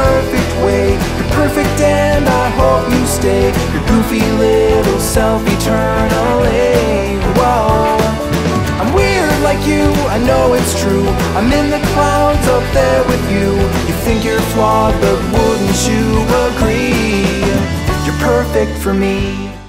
perfect way. You're perfect and I hope you stay your goofy little self eternally. Whoa, I'm weird like you, I know it's true. I'm in the clouds up there with you. You think you're flawed, but wouldn't you agree? You're perfect for me.